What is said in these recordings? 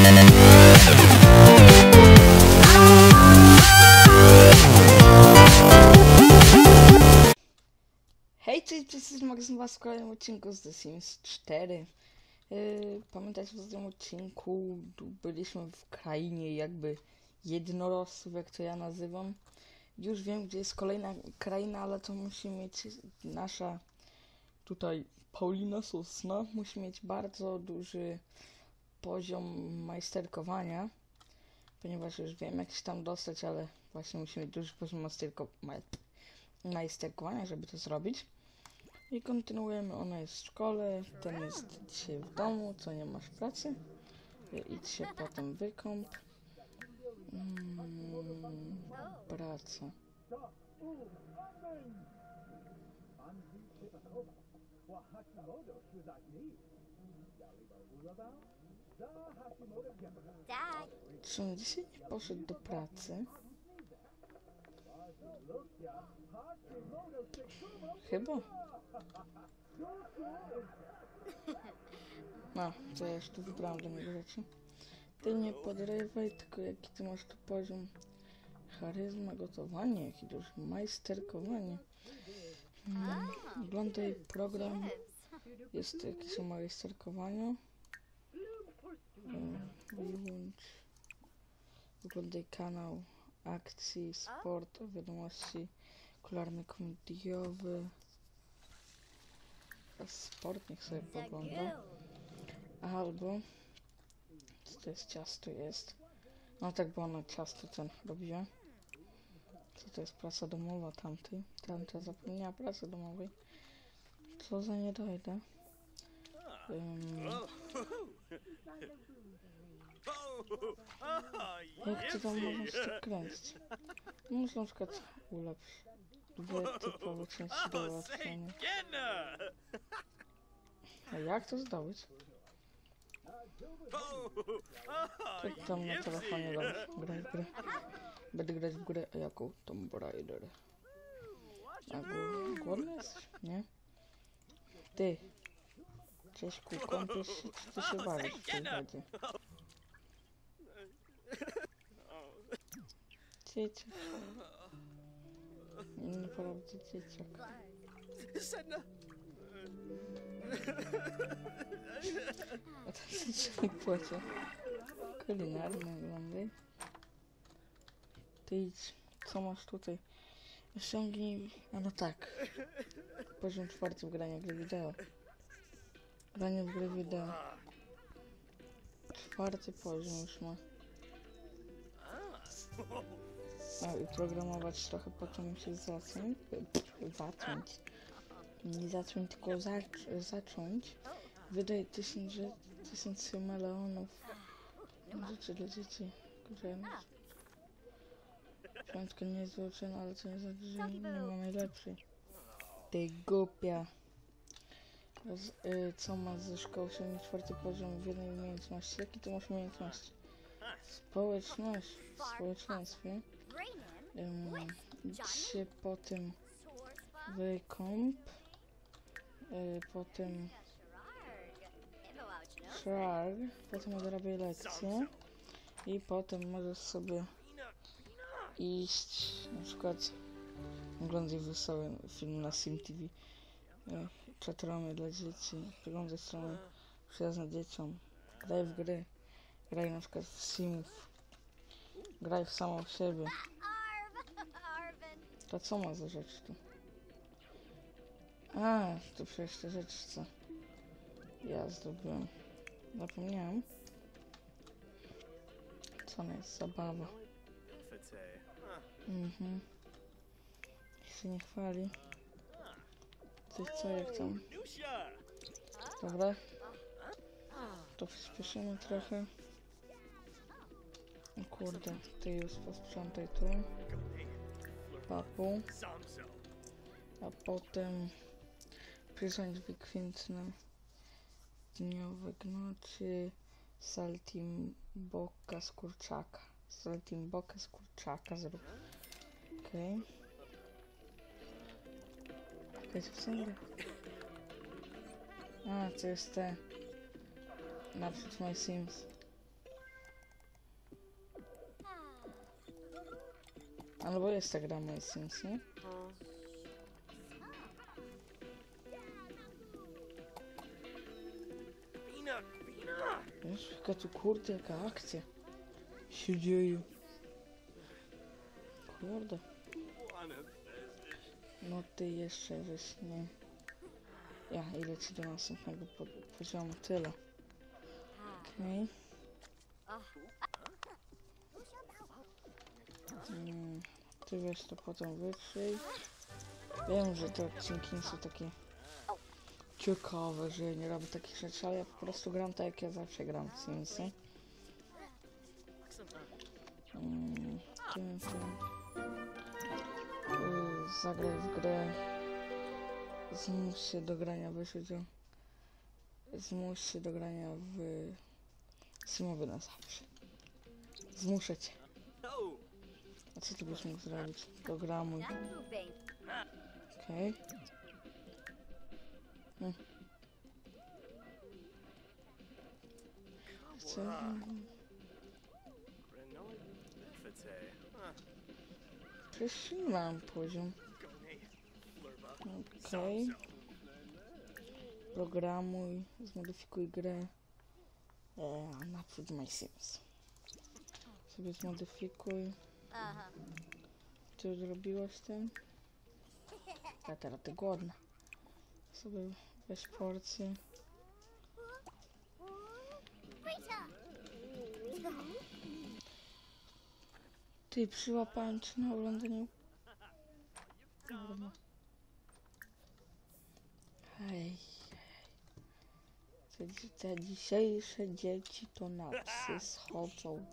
Hej, cześć, jest magazyn was w kolejnym odcinku z The Sims 4. Pamiętacie, w tym odcinku byliśmy w krainie jakby jednorożców, jak to ja nazywam. Już wiem, gdzie jest kolejna kraina, ale to musi mieć nasza tutaj Paulina Sosna. Musi mieć bardzo duży poziom majsterkowania, ponieważ już wiem, jak się tam dostać, ale właśnie musi mieć duży poziom majsterkowania, żeby to zrobić. I kontynuujemy, ona jest w szkole, ten jest dzisiaj w domu, co nie masz pracy. Idź się potem wykąp. Praca. Czy on dzisiaj nie poszedł do pracy? Chyba. No, to ja już tu wybrałam do niego rzeczy. Ty nie podrywaj, tylko jaki ty masz tu poziom. Charyzma, gotowanie, jaki duży majsterkowanie. Oglądaj program. Jest jakieś majsterkowanie. Wyłącz. Oglądaj kanał akcji, sport, wiadomości, kularny komediowy. Sport niech sobie pogląda. Albo co to jest, ciasto jest. No tak, bo ona ciasto ten robiła. Co to jest, praca domowa tamtej? Tamta zapomniała pracy domowej. Co za nie dojdę. Jak to tam można się tak kręcić? Można na przykład ulepszyć. Dwie typowe części do ulepszenia. A jak to zdobyć? Tak tam na telefonie grać w grę. Będę grać w grę jako Tomb Raider. A głodny jesteś? Nie? Ty! Cześćku, kąpiesz się, czy ty się bawisz w tej wodzie? Dzieciak. Naprawdę dzieciak. A to się płacie. Kulinarne oglądaj. Ty idź. Co masz tutaj? Osiągnij... A no tak. Poziom 4 w graniu gry wideo. Granie w gry wideo. 4 poziom już ma. No i programować trochę, potem się zacząć. Nie zacząć, tylko zacząć. Wydaj 1000 milionów rzeczy dla dzieci. Piątka nie jest złoczona, ale to nie znaczy, że nie ma najlepszej. Ty głupia. Co masz ze szkoły? Osiągnij 4 poziom w jednej umiejętności. Jakie ty masz umiejętności? Społeczność. W społeczeństwie. Idź się potem wykąp. Potem szarg. Potem odrabiaj lekcje. I potem możesz sobie iść, na przykład oglądaj wesoły film na Sim TV, czatromy dla dzieci, przeglądaj strony przyjazne dzieciom, graj w gry, graj na przykład w Simów, graj w samą siebie. To co ma za rzecz tu? A, to przecież te rzeczy, co ja zdobyłem. Zapomniałem. Co ona jest? Zabawa. Się nie chwali. Ty co, jak tam? Dobra. To przyspieszymy trochę. O kurde, ty już posprzątaj tu. Papu. A potem przyrządź wykwintne dniowe gnocie. Saltimboka z kurczaka. Saltimboka z kurczaka zrób. Okej. Jakaś wsęga. A, to jest te. Naprzód My Sims. Albo jest ta gra My Sims, nie? Wiesz, jaka tu kurde, jaka akcja się dzieje. Kurde. No ty jeszcze żeś nie... Ja, ile ci do następnego poziomu, tyle. Okej. Ty wiesz, to potem wytrzyj. Wiem, że te odcinki nie są takie ciekawe, że ja nie robię takich rzeczy, ale ja po prostu gram tak, jak ja zawsze gram w Simsy. Zagraj w grę. Zmuś się do grania w życiu. Zmuś się do grania w Simowy na zawsze. Zmuszę cię. A co ty byś mógł zrobić? Programuj. Okej. Chcę... Przecież nie mam poziom. Okej. Programuj, zmodyfikuj grę. Naprzód My Sims. Sobie zmodyfikuj. Ty już zrobiłaś ten? A teraz ty głodna. Sobie weź porcję. Ty, przyłapałem cię na oglądaniu. Hej. Te dzisiejsze dzieci to na psy schodzą.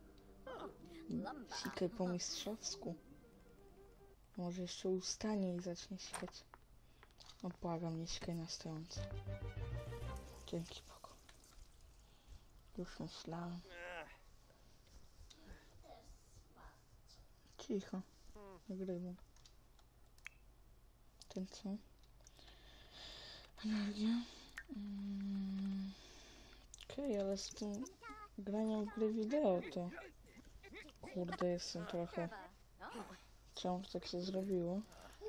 Sikaj po mistrzowsku. Może jeszcze ustanie i zacznie sikać. No błagam, nie sikaj na stojąco. Dzięki Bogu. Już myślałem. Cicho. Nagrywam. Ten co? Energia. Okej, ale z tym graniem w gry wideo to... Kurde, jestem trochę... Czemu tak się zrobiło?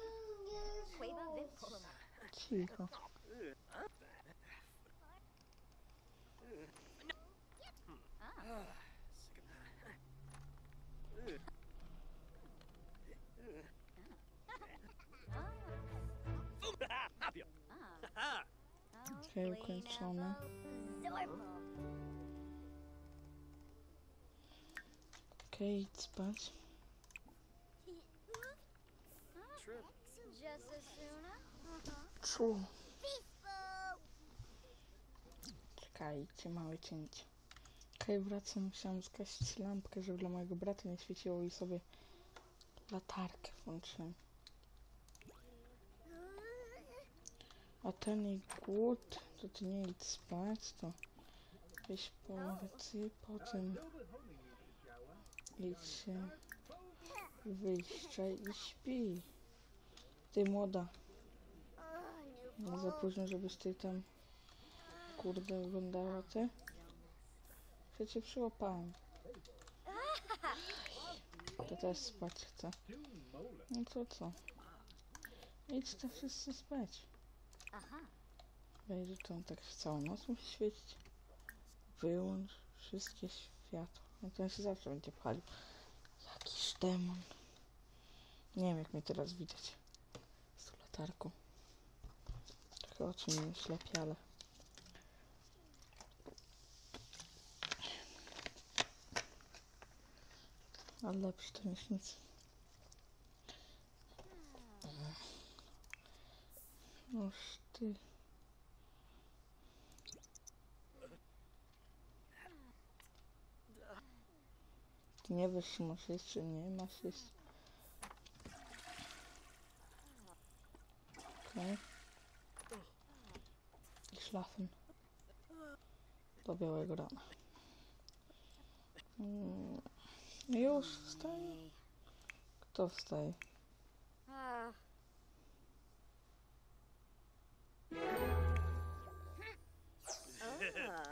Cicho. Okej, ukończone. Okej, idź spać. Czu. Czekajcie, małe cięcie. Okej, wracam, musiałam zgasić lampkę, żeby dla mojego brata nie świeciło i sobie latarkę włączyłem. A ten jej głód, to ty nie idź spać, to weź powiedz i potem idź się wyjścia i śpi. Ty młoda. Nie za późno, żebyś ty tam kurde oglądała ty. Przecież przyłapałem. To też spać chcę. No to co? Idź to wszyscy spać. Weź, że tam tak całą noc musi świecić. Wyłącz wszystkie światła. No to on się zawsze będzie palił. Jakiś demon. Nie wiem, jak mnie teraz widać. Z tą latarką. Trochę oczy mnie ślepi, ale... Ale lepszy to niż nic. Noż ty... Ty nie wiesz, czy masz jeść, czy nie masz jeść. Okej. I szlafen. Do białego rana. Już wstaje? Kto wstaje?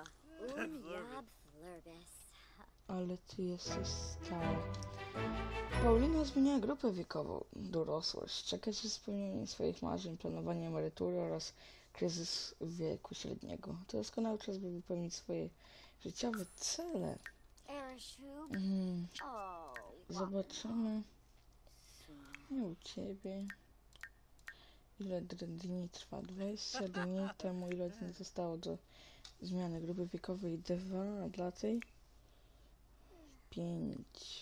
Ale ty jesteś stara. Paulina zmienia grupę wiekową, dorosłość, czeka się spełnienie swoich marzeń, planowanie emerytury oraz kryzys wieku średniego. To doskonały czas, by wypełnić swoje życiowe cele. Zobaczymy. Nie u ciebie. Ile dni trwa? 20 dni temu ile dni zostało do zmiany grupy wiekowej 2, a dla tej 5.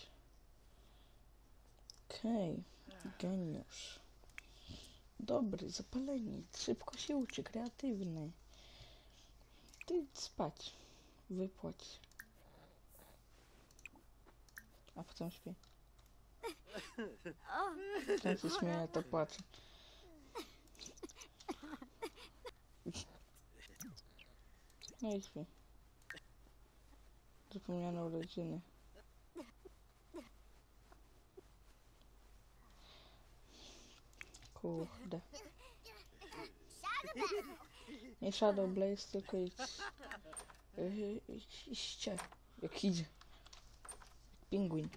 Okej, geniusz. Dobry, zapalenie, szybko się uczy, kreatywny. Ty idź spać, wypłać. A potem śpi. Tam się śmieje, to płacze. No i śpi. Zapomniano urodziny. Kurde. Nie Shadow Blaze, tylko idźcie. Jak idzie. Pingwin.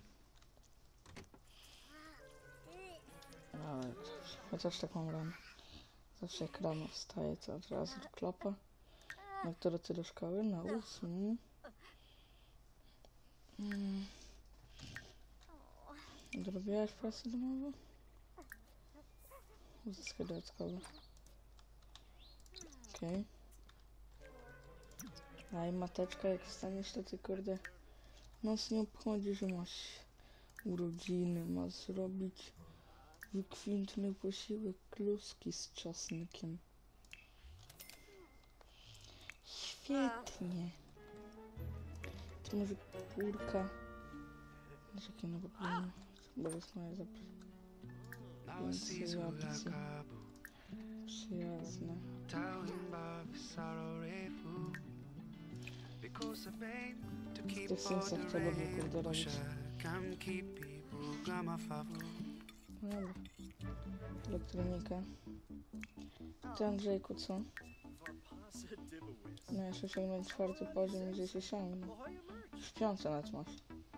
Ale chociaż tak mam rano. Zawsze jak rano wstaję, to od razu do klopa. Na które ty do szkoły? Na 8. Zrobiłaś pracę domową? Uzyskaj dodatkowo. Okej. A i mateczka, jak wstaniesz, to ty kurde nas nie obchodzi, że masz urodziny, masz zrobić wykwintny posiłek kluski z czosnkiem. Świetnie. To może kurka. Jakie nowe plany? Bo jest moje zaproszenie. Więc opcje. Przyjazne. W tych Simsach trzeba by kurde robić. Dobra. Elektronika. Ty Andrzejku, co? No jeszcze osiągnąć 4. poziom i gdzieś osiągnę. Śpiące nawet masz.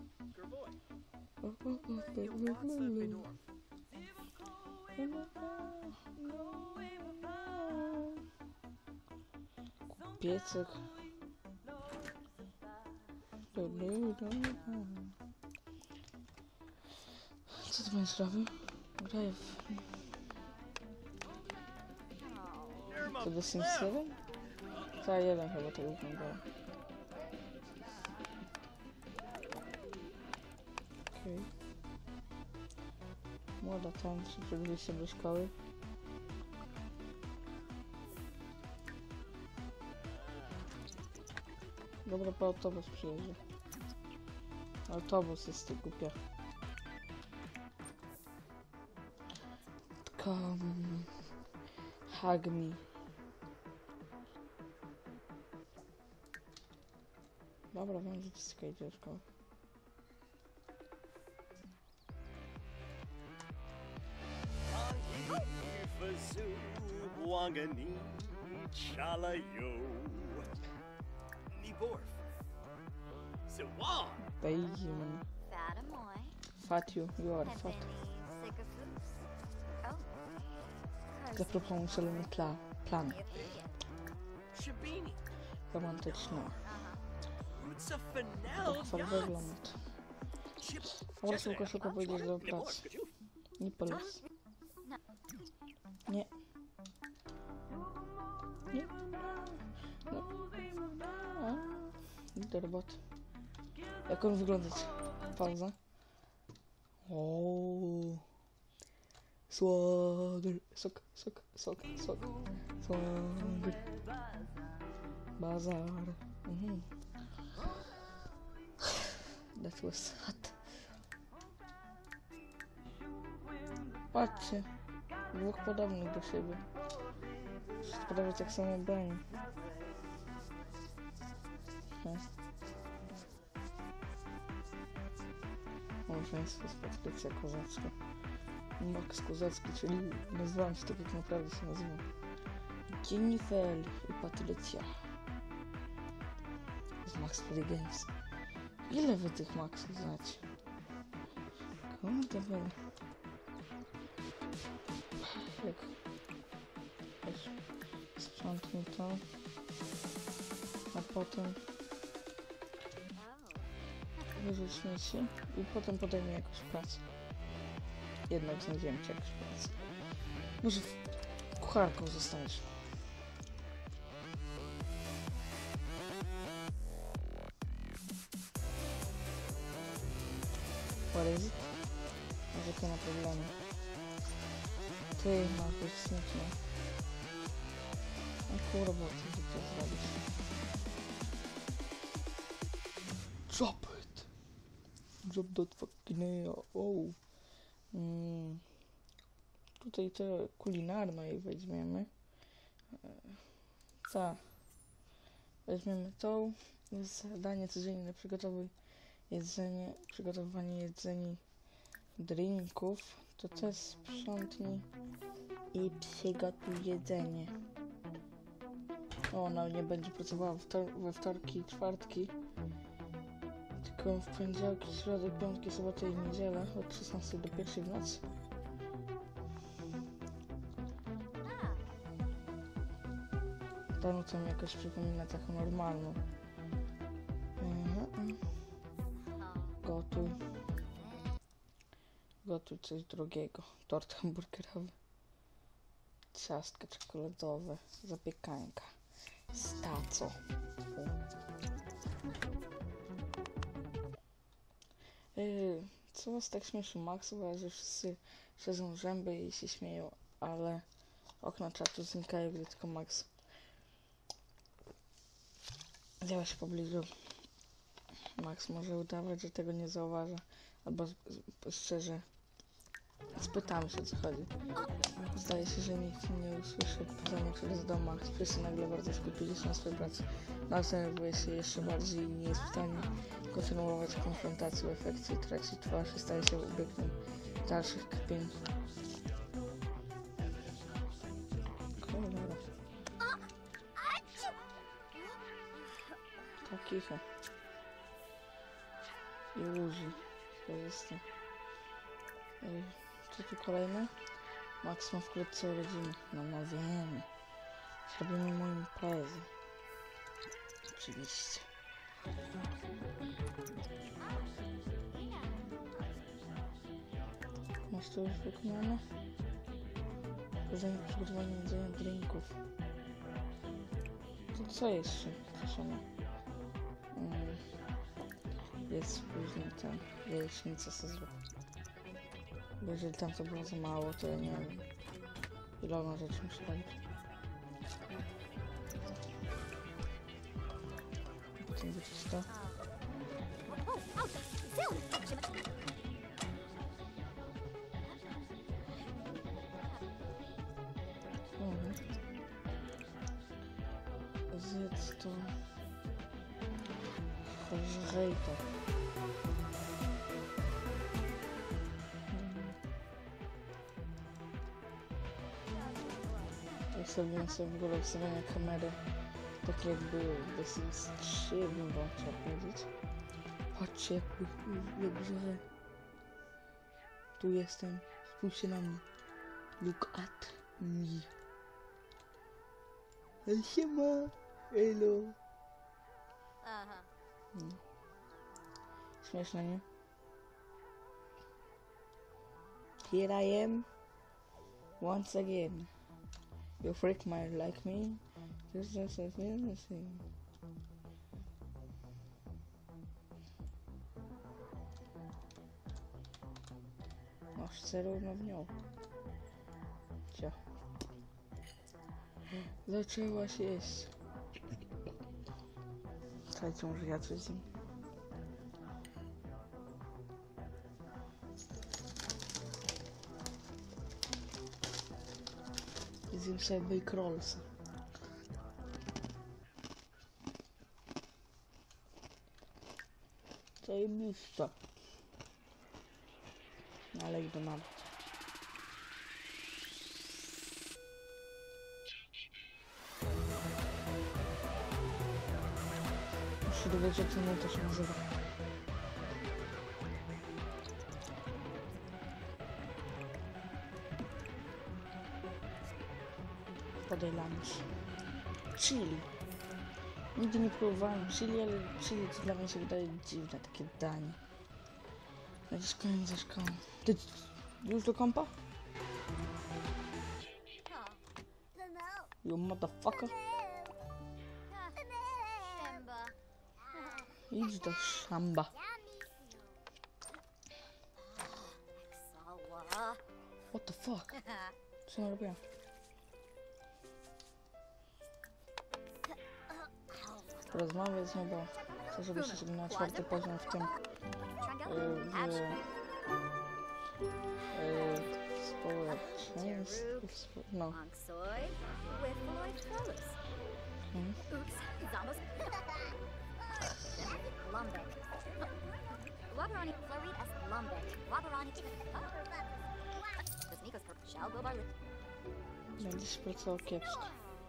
Piecyk. Co ty będziesz robił? Graj w... To do Sims 7? Ta 1 chyba to wyglądało. Okej. Młoda tańczy przed wyjściem do szkoły. Dobra, po autobus przyjedzie. Autobus jest głupia. Come, hug me. Dobra, wiem, że ty idzie do szkoły. Beijing. Fat you are fat. Zaproponuję szalony plan. Romantyczny. Pochwal wygląd. Oraz szybko pójdziesz do pracy. Nie polecę. Nie. Nie. No. Do roboty. Jak on wygląda? Pauza. Ooo. Swagger. Sok. Swagger. Bazar. That was hot. Patrzcie. Dwóch podobnych do siebie. Prawie tak samo broni. Małżeństwo z Patrycja Kozacka. Max Kozacki, czyli nazywam się tak jak naprawdę się nazywam. Jennifer i Patrycja. Z Max Free Games. Ile wy tych Maxów znacie? No dobra. Jak... Weź, sprzątnij to. A potem... wyrzuć śmieci i potem podejmie jakąś pracę. Jednak znajdziemy ci jakąś pracę. Może kucharką zostaniesz. What is it? Narzekaj na problemy. Ty masz być smutny. Jaką robotę ty to zrobisz? Drop it! Drop that fucking nail. Oh. Tutaj to kulinarne i weźmiemy. Tak. Weźmiemy tą. Zadanie codzienne przygotowywanie jedzenia, drinków. To też sprzątnij i przygotuj jedzenie. Ona nie będzie pracowała we wtorki i czwartki, tylko w poniedziałki, środę, piątki, sobotę i niedzielę od 16 do 1 w nocy. Ta nuta mi jakoś przypomina taką normalną. Gotuj. Gotuj coś drugiego. Tort hamburgerowy. Ciastka czekoladowe. Zapiekanka. Z tacą. Co was tak śmieszy, Max? Uważa, że wszyscy siedzą zęby i się śmieją, ale okna czatu znikają, gdy tylko Max działa się w pobliżu. Max może udawać, że tego nie zauważa, albo szczerze spytamy się, o co chodzi. Zdaje się, że nikt nie usłyszy pytania przez dom. Wszyscy nagle bardzo skupili się na swojej pracy. Max zajmuje się jeszcze bardziej i nie jest w stanie kontynuować konfrontacji. W efekcie traci twarz i staje się obiektem dalszych kpień. Cholera. Tak kicha. I łudzi. Korzystnie. Co tu kolejne? Max ma wkrótce urodziny. No wiemy. Zrobimy mu imprezę. Oczywiście. Masz to już wykonane? Zajmę przygotowanie jedzenia drinków. To co jeszcze? Proszę. Jest później ten jajecznicę co zrobić. Bo jeżeli tam to było za mało, to ja nie wiem, ile ona rzeczy musi robić. Potem wrócić to. Zjedz to. Żrej to. Ustawiłem sobie w ogóle ustawienia kamery, tak jakby The Sims 3, bym wam chciał powiedzieć. Patrzcie, jakby tu jestem, spójrzcie na mnie. Look at me. Siema, hello. Aha. Śmieszne, nie? Here I am, once again. You freak might like me. Just as a thing. Masz zarówno w nią. Cio. Zaczęłaś jeść. Słuchajcie, może ja coś zjem. Zjem sobie bake rollsa. Zajebista. Ale idę nawet. Muszę dowiedzieć, jak to się nazywa. lunch. Chili. Nigdy nie próbowałem chili, ale chili to dla mnie się wydaje dziwne, takie danie. Jakiś koniec ze szkołą. Ty już do kompa? You motherfucker. Shimba. Idź do szamba. Sawa. What the fuck? Co ja robię? Porozmawiać z nią, bo chcę, żeby się na 4. poziom w tym społeczeństwie. No. Ansoy. Wiffloy Trolls. Oops. Zamos. Lumbek. Wabarani. Florid as Lumbek. Wabarani. This Nico's purple shall go by. Będziesz pracował kiepsko.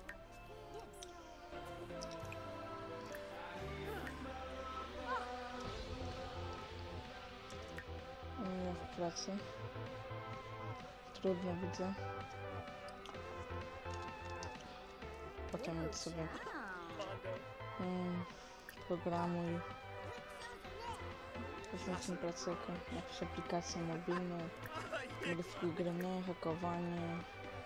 Ja w pracy. Trudno widzę. Potem sobie programuj. Poznaczmy placówkę. Napisz aplikację mobilną. Modyfikuj grę, hakowanie.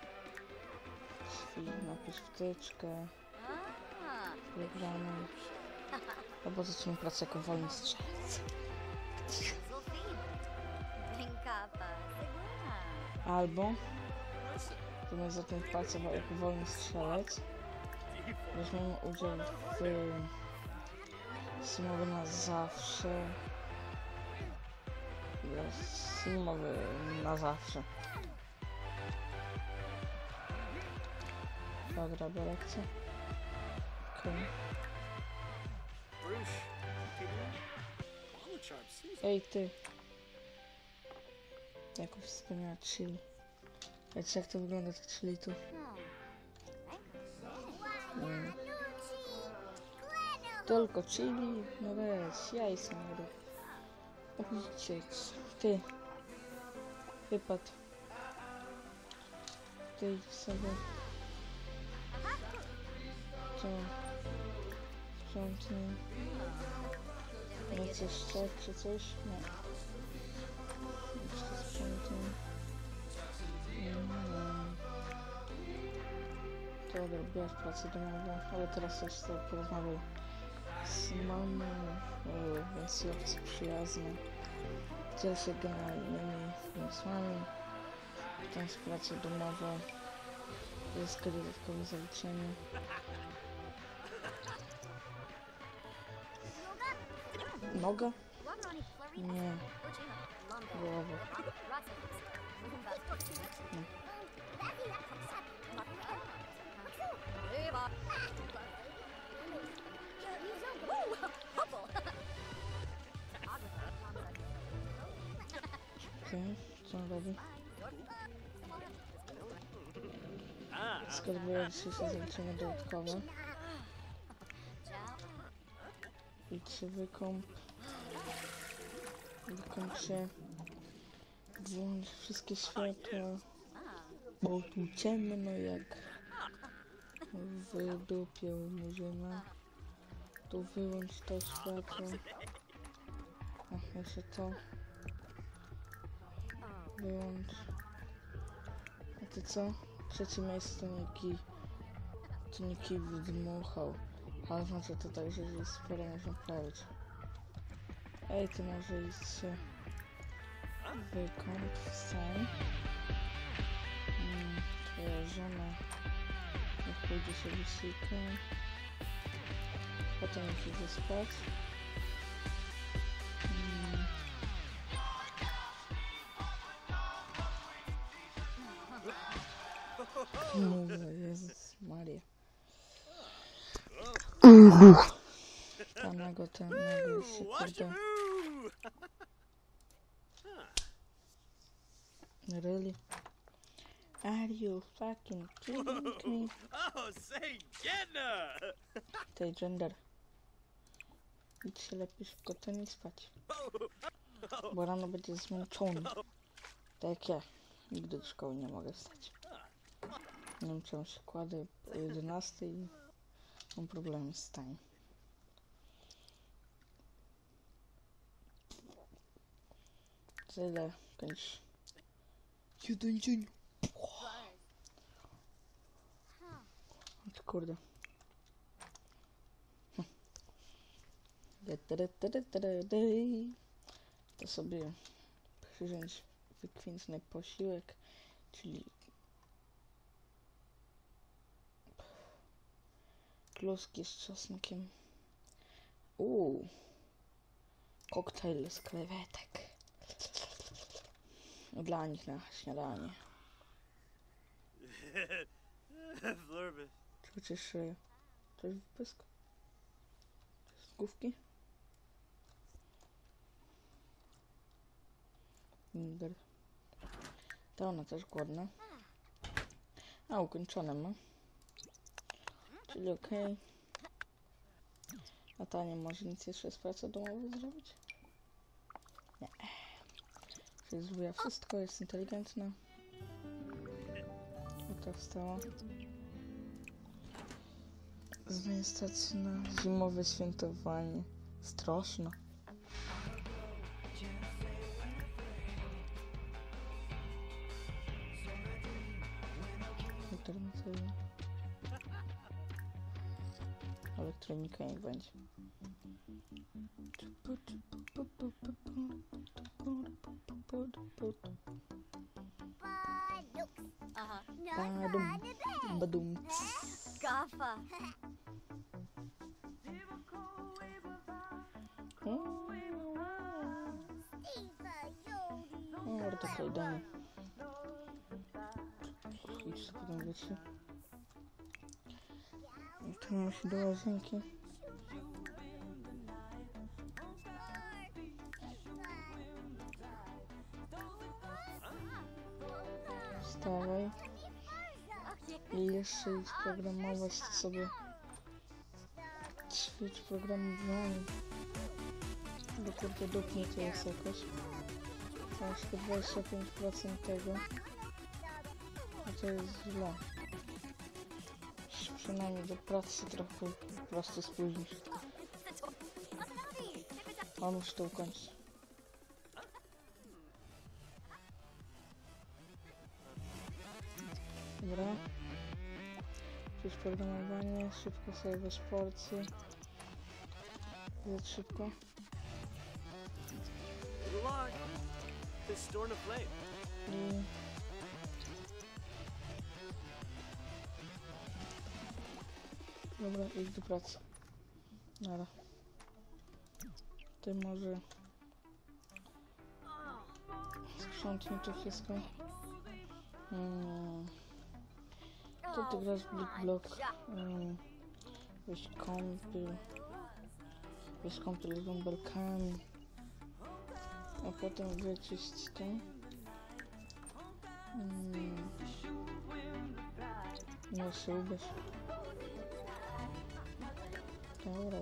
Napisz wtyczkę. Programuj. Albo zacznij pracę jako wolny strzelec. Albo zamiast zacząć pracę jako wolny strzelec, weźmiemy udział w Simowy na zawsze. Simowy na zawsze. Dobra, lekcja. Okej. Ej ty. Jako wspomniała chili. Wiecie jak to wygląda te chili tu? Tylko chili? No weź, ja jestem młody. Uciec. Ty. Wypad. Ty idź sobie. Co? Sprzątnij. Lecę szczep czy coś? Nie. Jeszcze sprzątnij. Dobra, bierz pracę domową, ale teraz też sobie porozmawiam z mamą, więc jest przyjazna. Dziel się generalnymi pomysłami. Potem z pracy domowa. Jest dodatkowe zaliczenie. Noga? Nie. Głowa. Nie. Okej, co on robi? Skarbuję dzisiejsze zaliczenie dodatkowe. Idź się wykąp. Wykąp się. Włącz wszystkie światła. Bo tu ciemno jak w dupie u Murzyna. Tu wyłącz to światło. Ach, jeszcze to. Wyłącz. A ty co? Trzecie miejsce to nie kij wydmuchał. Ale znaczy to tak, że jest sporo można prawić. Ej, ty może iść się wykąp, wstań. Twoja żona niech pójdzie się wysika. Potem już idzie spać. Jezus Maria. Panego ten nagle się kurde. Really? Are you fucking kidding me? Oh, say Jenna! Tej gender. Idź się lepiej szybko ten i spać. Bo rano będzie zmęczony. Tak jak ja. Nigdy do szkoły nie mogę wstać. Nie wiem czemu się kładę o 11 i mam problemy z time. Za ile kończysz? Jeden dzień. O ty kurde. To sobie przyjąć wykwintny posiłek, czyli kluski z czosnkiem. Koktajl z krewetek. Dla nich na śniadanie. Flurbus. Chociaż to jest pysk. To jest główki. Minder. To ona też głodna. A, ukończone ma. Czyli okej. A ta nie może nic jeszcze z pracy domowej zrobić? Nie. Czyli zrobiła wszystko, jest inteligentna. I to wstała. Zmień stację na zimowe świętowanie. Straszne. Internetowy. Elektronika niech będzie. Badum. Gaffa. O, to kajdany. Idź sobie potem wiecie. I tu mam się do łazienki. Wstawaj. I jeszcze idź programować to sobie. Ćwicz programowanie. Bo kurde dupnie to jest jakoś. Masz tylko 25% tego. A to jest źle. Przynajmniej do pracy trochę po prostu spóźnisz. A muszę to ukończyć. Dobra. Już programowanie, szybko sobie weź porcję. Zjedz szybko. Good luck. This storm of flame. I... Dobra, idź do pracy. Nara. Ty może... Sprzątnij to wszystko. To ty grasz w Big Block. Weź kąpiel. Weź kąpiel z bąbelkami. A potem wyczyść tym. No się ubierz. Dobra.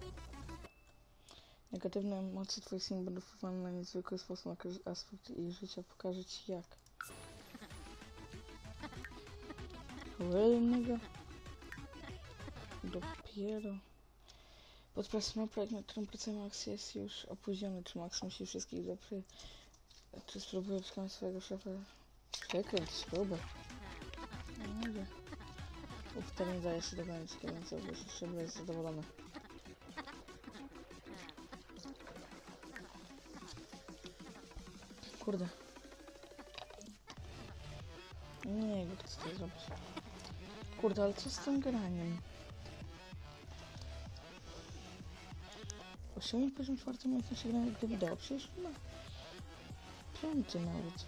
Negatywne emocje twoich syn będą wpływały na niezwykły sposób na każdy aspekt ich życia. Pokażę ci jak. Really, nigga? Dopiero. Podczas projekt, nad którym pracuje Max, jest już opóźniony. Czy Max musi wszystkich zaprzeć? Czy spróbuje przekonać swojego szefa? Przekręć śrubę. No nie. Termin daje się do końca, więc jeszcze jest zadowolony. Kurde. Nie wiem, co to zrobić. Kurde, ale co z tym graniem? Osiągnij poziom 4 umiejętności grania gry wideo. Przecież chyba 5 nawet.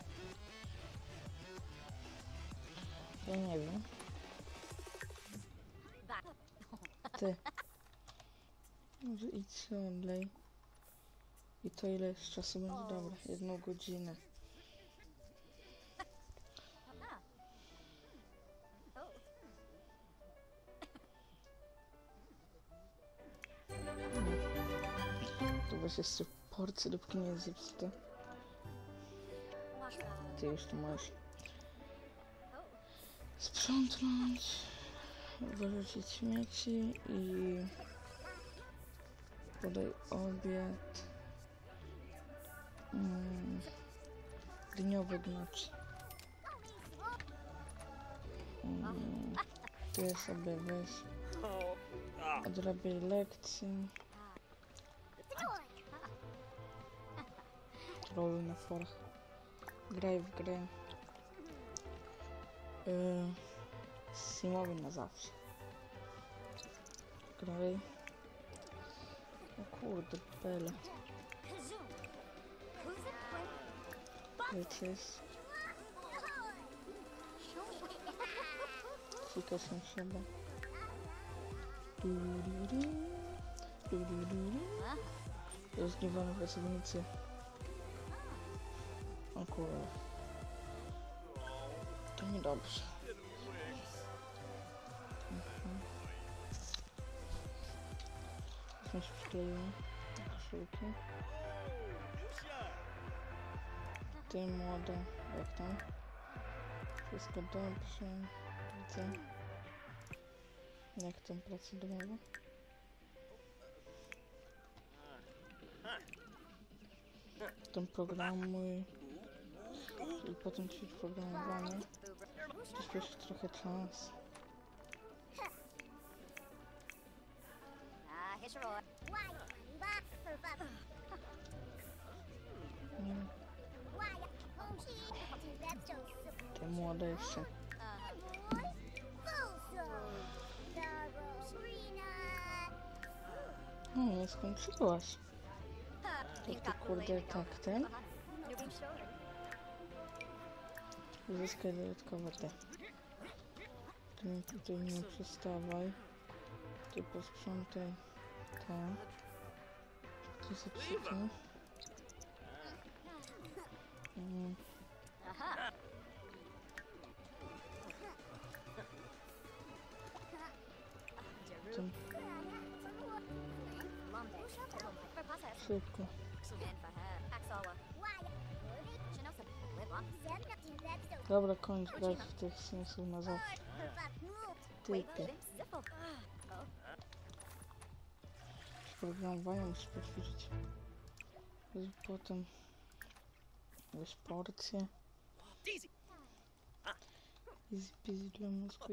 Ja nie wiem. Ty. Może idź się odlej. I to ile z czasu będzie? Dobra, 1 godzinę. To weź jeszcze porcję, dopóki nie jest zepsute. Ty już to masz. sprzątnąć, wyrzucić śmieci i podaj obiad. Dniowy gnocz. Ty sobie weź, odrabiaj lekcje. Roluj na forach. Graj w grę. Z Simowi na zawsze. Graj. O kurde, bele. Jest. Sika się siebie. Rozgniewamy pracownicy. O kurde. To niedobrze. Coś przykleiłem do koszulki. Ty młoda, jak tam? Wszystko dobrze, widzę. Jak tam praca domowa? Ten programuj i potem ćwicz programowanie. Przyspiesz trochę czas. Te młode jeszcze. No nie skończyłaś. To ty kurde tak ten. Uzyskaj dodatkowe te. Ty tutaj nie przestawaj. Ty posprzątaj te. Ty zaprzytam. Szybko. Dobra, kończ grać w tych Simsów na zawsze. Typy. Programowanie musisz poćwiczyć. Potem weź porcję. Easy peasy dla mózgu.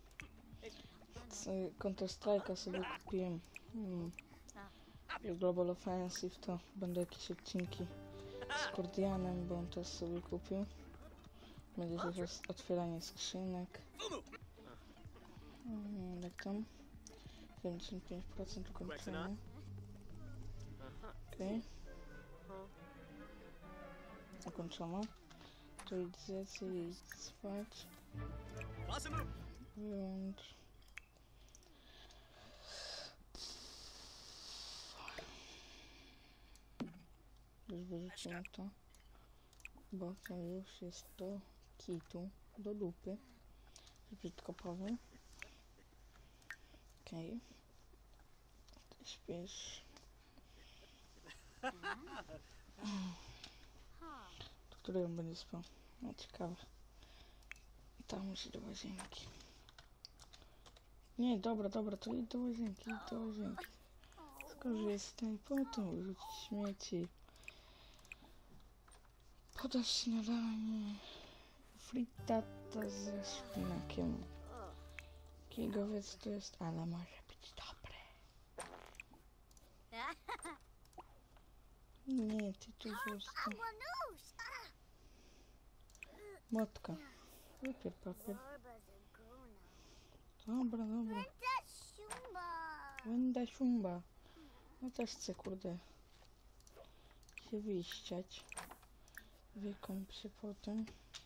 Counter Strike'a sobie kupiłem. Global Offensive to będą jakieś odcinki z Kordianem, bo on też sobie kupił. Będzie też otwieranie skrzynek. Jak tam? 75% ukończone. Okej. Ukończono. To idź zjedz i idź spać. Wyłącz. Już wyrzucimy to, bo to już jest do kitu, do dupy, że brzydko powiem. Okej. Ty śpisz. Do której on będzie spał? No ciekawe. Tam musi do łazienki. Nie, dobra, to idź do łazienki, Skorzystaj, potem wyrzucić śmieci. Podasz śniadanie. Frittata ze szpinakiem. Kigowiec to jest, ale może być dobre. Nie, ty tu zostań. Motka. Papier, papier. Dobra. Wenda siumba. No też chcę, kurde, się wyściać. Wykąp się potem.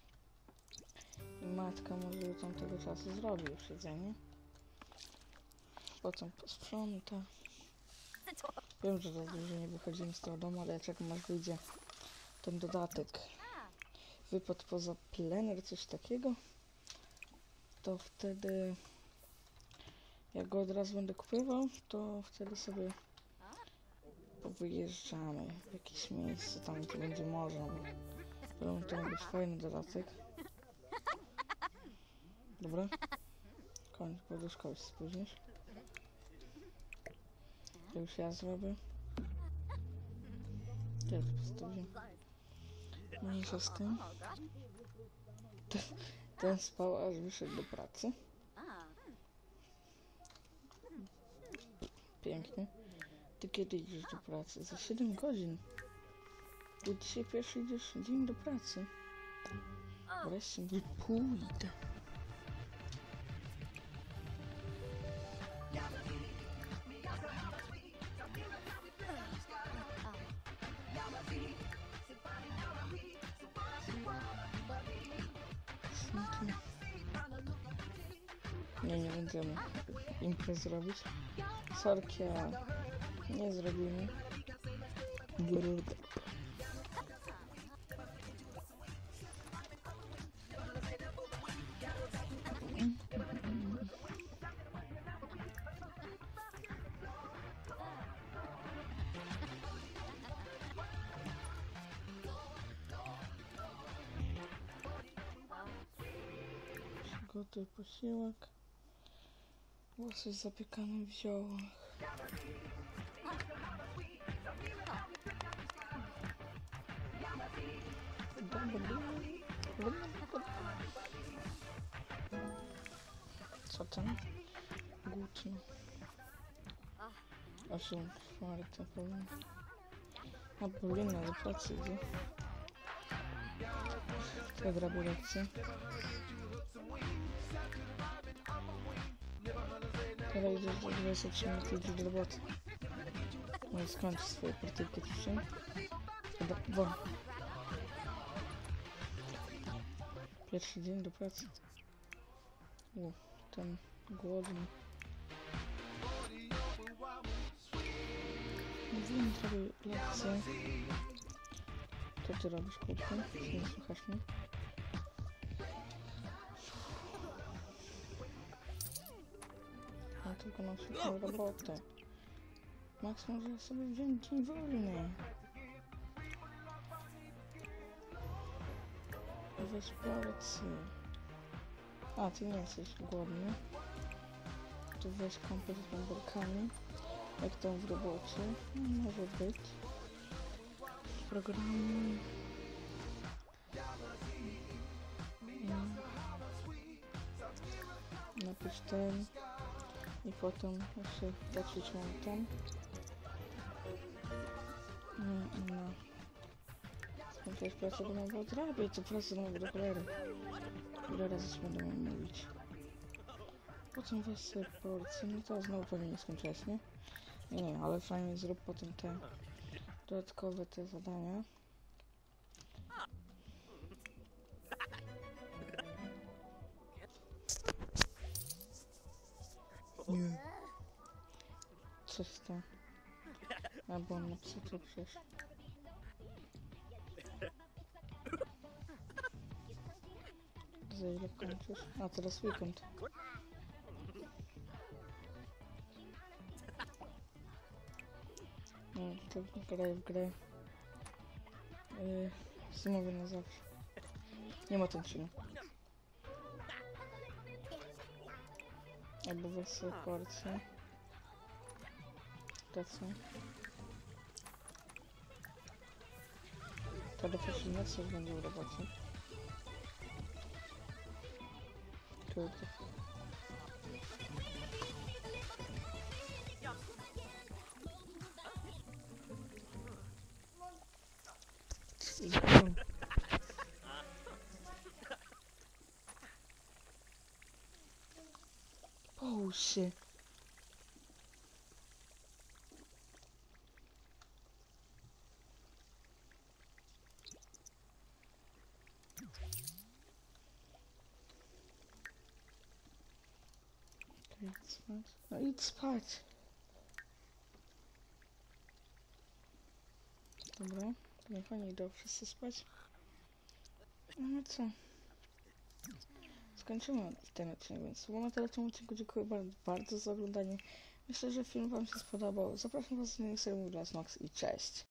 I matka może od tamtego czasu zrobi już jedzenie. Potem posprząta. Wiem, że za dużo nie wychodzimy z tego domu, ale jak czekam aż wyjdzie ten dodatek. Wypad poza plener, coś takiego. To wtedy, jak go od razu będę kupował, to wtedy sobie wyjeżdżamy w jakieś miejsce, tam gdzie będzie można. Bo to ma być fajny dodatek. Dobra. Kończ, bo do szkoły się spóźnisz. To już ja zrobię. Ja to postawię. Mniejsza z tym. Oh, gosh. Ten spał, aż wyszedł do pracy. Ah. Pięknie. Ty kiedy idziesz do pracy? Za 7 godzin. Ty dzisiaj pierwszy idziesz dzień do pracy. Wreszcie nie pójdę. Nie będziemy imprez robić. Sorki, a nie zrobimy. Przygotuj posiłek. Łosoś zapiekany w ziołach. Co tam? Głódny. 8:04 powiem. A Paulina do pracy idzie. To odrobię lekcję. Teraz idziesz do 23 minuty, idziesz do roboty. No skończ swoje partyjki dzisiaj. Bo pierwszy dzień do pracy. O, ten głodny. Mówiłem, zrobię lekcję. Co ty robisz, kłódkę? Nie słuchasz mnie? Ja tylko na przykład robotę. Max może sobie wziąć dzień wolny. Weź plecy. A, ty nie jesteś głodny. Tu weź kąpiel z bąbelkami. Jak tam w robocie. No, może być. Programu. Napisz ten. I potem jeszcze zacząć ten. No. Skończyłeś pracę domową? Odrobię to pracę domową do cholery. Ile razy ci będę mówić. Potem weź sobie porcję. No to znowu pewnie nie skończyłeś, nie? Nie, ale fajnie zrób potem te dodatkowe te zadania. Nie. Coś tam. Albo on napisał to przecież. Za ile kończysz? A teraz weekend. No, to graj w grę. Zmowy na zawsze. Nie ma tensionu. Albo weź sobie porcję. Pracę. To do przeciwnika coś będzie w robocie. Kurde. Połóż się. Idź spać. No idź spać. Dobra, to niech oni idą wszyscy spać. No co? Skończymy ten odcinek, więc na tyle w tym odcinku dziękuję bardzo za oglądanie. Myślę, że film wam się spodobał. Zapraszam was na Instagram Max i cześć!